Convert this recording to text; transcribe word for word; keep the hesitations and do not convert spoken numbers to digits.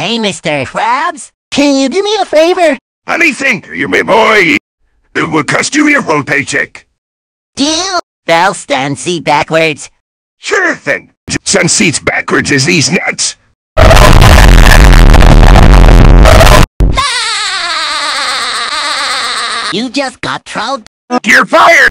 Hey, Mr Krabs, can you do me a favor? Anything, you my boy. It will cost you your whole paycheck. Deal? They'll stand seat backwards. Sure thing. Stand seats backwards is these nuts. You just got trolled. You're fired!